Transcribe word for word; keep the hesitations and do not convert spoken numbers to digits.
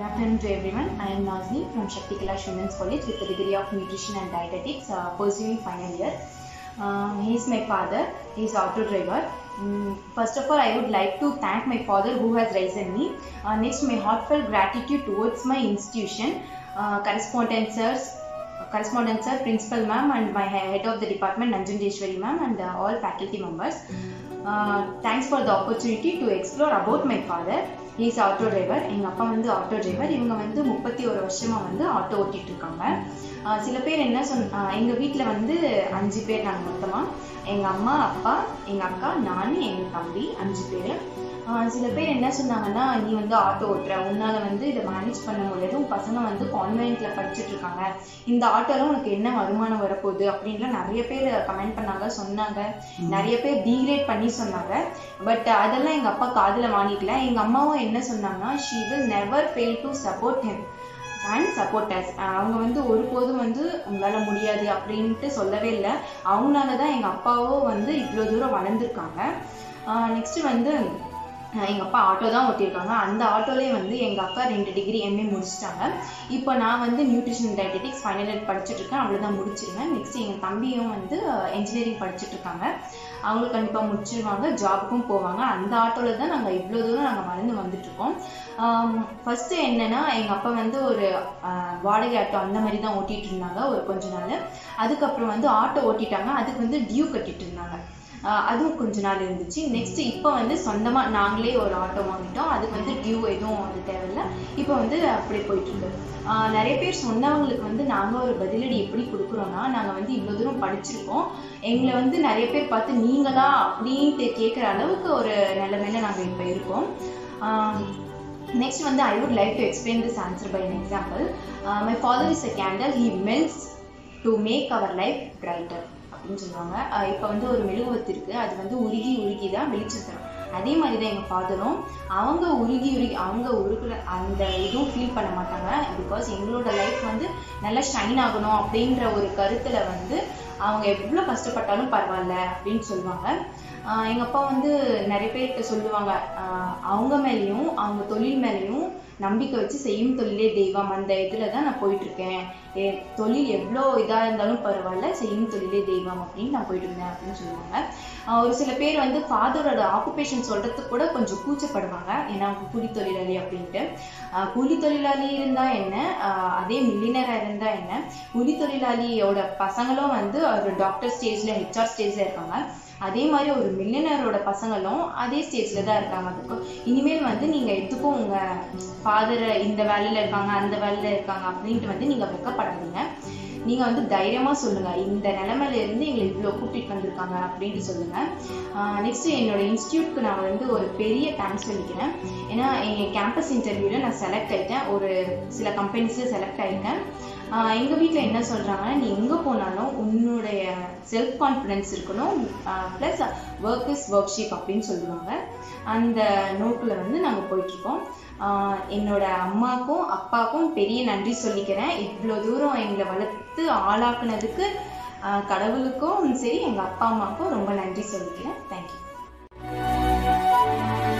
afternoon to everyone. I am Nazni from Shakti Kailash Women's College with a degree of Nutrition and Dietetics, uh, pursuing final year. Uh, he is my father. He is auto driver. Um, first of all, I would like to thank my father who has raised me. Uh, next, my heartfelt gratitude towards my institution, uh, correspondent sirs, correspondent sir, principal ma'am, and my head of the department, Nanjundeshwari ma'am, and uh, all faculty members. Uh, thanks for the opportunity to explore about my father. He is auto driver. எங்க அப்பா வந்து auto driver. இவங்க வந்து முப்பத்தி ஒரு வருஷமா வந்து auto ஓட்டிட்டு இருக்காங்க. சில பேர் என்ன சொன்ன, எங்க வீட்டுல வந்து அஞ்சு பேர் நாங்க மொத்தமா. எங்க அம்மா, அப்பா, எங்க அக்கா, நானு, எங்க தம்பி, அஞ்சு பேரு. சில பேர் என்ன சொன்னாங்கன்னா, நீ வந்து ஆட்டோ ஓட்டுற, உன்னால வந்து இதை மேனேஜ் பண்ண முடியாது, உன் பசங்க வந்து கான்வென்ட்ல படிச்சுட்டு இருக்காங்க, இந்த ஆட்டோல உனக்கு என்ன வருமானம் வரப்போகுது அப்படின்லாம் நிறைய பேர் கமெண்ட் பண்ணாங்க, சொன்னாங்க. நிறைய பேர் டீக்ரேட் பண்ணி சொன்னாங்க. பட் அதெல்லாம் எங்க அப்பா காதுல வாங்கிக்கல. எங்க அம்மாவும் என்ன சொன்னாங்கன்னா, she will never fail to support him and support us. அவங்க வந்து ஒருபோதும் வந்து உங்களால முடியாது அப்படின்ட்டு சொல்லவே இல்லை. அவங்களாலதான் எங்க அப்பாவும் வந்து இவ்வளவு தூரம் வளர்ந்துருக்காங்க. நெக்ஸ்ட் வந்து எங்கள் அப்பா ஆட்டோ தான் ஓட்டியிருக்காங்க. அந்த ஆட்டோலேயே வந்து எங்கள் அக்கா ரெண்டு டிகிரி எம்ஏ முடிச்சிட்டாங்க. இப்போ நான் வந்து நியூட்ரிஷன் டயட்டெட்டிக்ஸ் ஃபைனல் இயர் படிச்சுட்டு இருக்கேன். அவ்வளோதான் முடிச்சிருவேன். நெக்ஸ்ட் எங்கள் தம்பியும் வந்து இன்ஜினியரிங் படிச்சுட்டு இருக்காங்க. அவங்களும் கண்டிப்பாக முடிச்சிருவாங்க, ஜாபுக்கும் போவாங்க. அந்த ஆட்டோவில் தான் நாங்கள் இவ்வளோ தூரம் நாங்கள் வளர்ந்து வந்துட்டுருக்கோம். ஃபஸ்ட்டு என்னென்னா, எங்கள் அப்பா வந்து ஒரு வாடகை ஆட்டோ அந்த மாதிரி தான் ஓட்டிகிட்டு இருந்தாங்க ஒரு கொஞ்ச நாள். அதுக்கப்புறம் வந்து ஆட்டோ ஓட்டிட்டாங்க. அதுக்கு வந்து டியூ கட்டிட்டு இருந்தாங்க. அதுவும் கொஞ்ச நாள் இருந்துச்சு. நெக்ஸ்ட் இப்போ வந்து சொந்தமா நாங்களே ஒரு ஆட்டோ வாங்கிட்டோம். அதுக்கு வந்து டியூ எதுவும் அது தேவையில்லை. இப்போ வந்து அப்படியே போயிட்டு இருக்கு. நிறைய பேர் சொன்னவங்களுக்கு வந்து நாங்கள் ஒரு பதிலடி எப்படி கொடுக்குறோம்னா, நாங்கள் வந்து இவ்வளோ தூரம் படிச்சிருக்கோம், எங்களை வந்து நிறைய பேர் பார்த்து நீங்களா அப்படின்ட்டு கேட்குற அளவுக்கு ஒரு நிலைமையில நாங்கள் இப்போ இருக்கோம். நெக்ஸ்ட் வந்து I would like to explain this answer by an example. uh, my father is a candle, he melts to make our life brighter அப்படின்னு சொல்லுவாங்க. இப்போ வந்து ஒரு மெழுகுவத்து இருக்கு, அது வந்து உருகி உருகி தான் வெளிச்சம் தரும். அதே மாதிரி தான் எங்கள் ஃபாதரும். அவங்க உருகி உருகி அவங்க உருகுற அந்த இதுவும் ஃபீல் பண்ண மாட்டாங்க. பிகாஸ் எங்களோட லைஃப் வந்து நல்லா ஷைன் ஆகணும் அப்படின்ற ஒரு கருத்தில் வந்து அவங்க எவ்வளோ கஷ்டப்பட்டாலும் பரவாயில்ல அப்படின்னு சொல்லுவாங்க. எங்கள் அப்பா வந்து நிறைய பேர்கிட்ட சொல்லுவாங்க, அவங்க மேலேயும் அவங்க தொழில் மேலேயும் நம்பிக்கை வச்சு செய்யும் தொழிலே தெய்வம், அந்த இதில் தான் நான் போயிட்டுருக்கேன். தொழில் எவ்வளோ இதாக இருந்தாலும் பரவாயில்ல, செய்யும் தொழிலே தெய்வம் அப்படின்னு நான் போயிட்டு இருந்தேன் அப்படின்னு சொல்லுவாங்க. ஒரு சில பேர் வந்து ஃபாதரோட ஆக்குபேஷன் சொல்கிறதுக்கு கூட கொஞ்சம் கூச்சப்படுவாங்க, ஏன்னா கூலி தொழிலாளி அப்படின்ட்டு. கூலி தொழிலாளி இருந்தால் என்ன, அதே மில்லினராக இருந்தால் என்ன, கூலி தொழிலாளியோட பசங்களும் வந்து ஒரு டாக்டர் ஸ்டேஜில் ஹெச்ஆர் ஸ்டேஜில் இருக்காங்க. அதே மாதிரி ஒரு மில்லியனரோட பசங்களும் அதே ஸ்டேஜில் தான் இருக்காங்க. அதுக்கு இனிமேல் வந்து நீங்கள் எதுக்கும் உங்கள் ஃபாதர் இந்த வேலையில் இருக்காங்க அந்த வேலையில் இருக்காங்க அப்படின்ட்டு வந்து நீங்கள் வெக்கப்படாதீங்க. நீங்கள் வந்து தைரியமாக சொல்லுங்கள், இந்த நிலைமையிலேருந்து எங்களை இவ்வளோ கூட்டிகிட்டு வந்திருக்காங்க அப்படின்ட்டு சொல்லுங்கள். நெக்ஸ்ட்டு என்னோட இன்ஸ்டியூட்க்கு நான் வந்து ஒரு பெரிய தேங்க்ஸ் சொல்லிக்கிறேன். ஏன்னா எங்கள் கேம்பஸ் இன்டர்வியூவில் நான் செலக்ட் ஆகிட்டேன், ஒரு சில கம்பெனிஸில் செலக்ட் ஆகிட்டேன். எங்கள் வீட்டில் என்ன சொல்கிறாங்கன்னா, நீ எங்கே போனாலும் உன்னுடைய செல்ஃப் கான்ஃபிடென்ஸ் இருக்கணும், plus work is worship அப்படின்னு சொல்லுவாங்க. அந்த நோக்கில் வந்து நாங்கள் போயிட்டுருக்கோம். என்னோட அம்மாவுக்கும் அப்பாவுக்கும் பெரிய நன்றி சொல்லிக்கிறேன். இவ்வளோ தூரம் எங்களை வளர்த்து ஆளாக்குனதுக்கு கடவுளுக்கும் சரி எங்கள் அப்பா அம்மாவுக்கும் ரொம்ப நன்றி சொல்லிக்கிறேன். தேங்க்யூ.